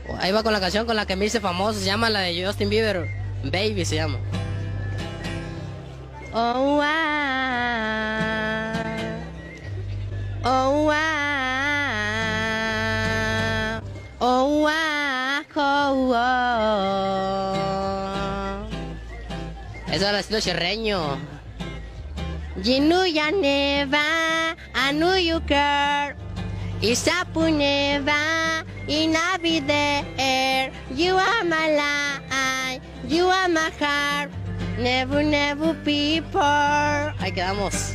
Ahí va con la canción con la que me hice famoso, se llama la de Justin Bieber, Baby se llama. Oh, oh, oh, oh, oh. Eso es el estilo chirreño. You know ya never, I know you care. Isapu never, I'll be there. You are my life, you are my heart. Never, never people. Ahí quedamos.